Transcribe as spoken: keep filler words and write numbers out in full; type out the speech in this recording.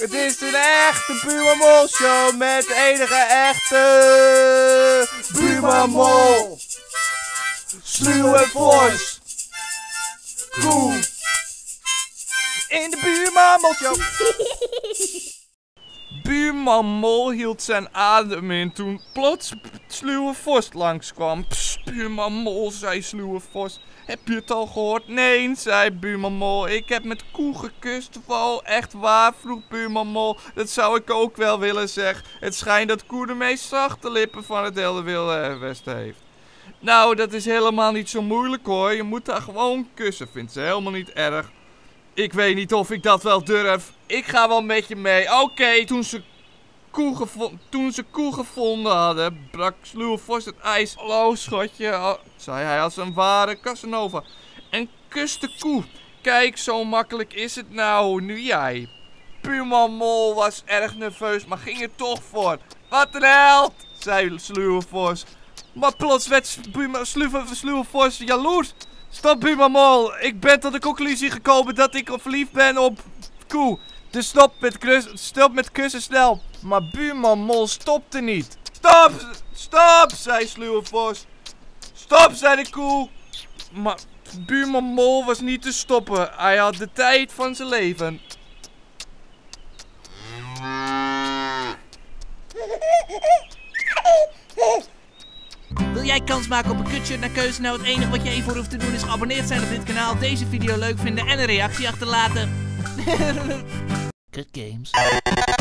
Het is een echte Buurman Mol show met de enige echte Buurman Mol. Sluw en fors. Koe. In de Buurman Mol show. Buurman Mol hield zijn adem in toen plots Sluwe Vos langskwam. Psst, Buurman Mol, zei Sluwe Vos. Heb je het al gehoord? Nee, zei Buurman Mol. Ik heb met Koe gekust. Wel, echt waar, vroeg Buurman Mol. Dat zou ik ook wel willen, zeg. Het schijnt dat Koe de meest zachte lippen van het hele Wilde Westen heeft. Nou, dat is helemaal niet zo moeilijk hoor. Je moet haar gewoon kussen, vindt ze helemaal niet erg. Ik weet niet of ik dat wel durf. Ik ga wel met je mee. Oké, okay, toen ze Koe gevonden, toen ze Koe gevonden hadden, brak Sluwe Vos het ijs. Hallo schatje, oh, zei hij als een ware Casanova. En kuste Koe. Kijk, zo makkelijk is het nou, nu jij. Buurman Mol was erg nerveus, maar ging er toch voor. Wat een held, zei Sluwe Vos. Maar plots werd Sluwe, Sluwe Vos jaloers. Stop, Buurman Mol. Ik ben tot de conclusie gekomen dat ik verliefd ben op Koe. Dus stop met, kus, stop met kussen snel. Maar Buurman Mol stopte niet. Stop! Stop! Zei Sluwe Vos. Stop, zei de Koe. Maar Buurman Mol was niet te stoppen. Hij had de tijd van zijn leven. Wil jij kans maken op een kutshirt naar keuze? Nou, het enige wat je even voor hoeft te doen is geabonneerd zijn op dit kanaal, deze video leuk vinden en een reactie achterlaten. Kut Games.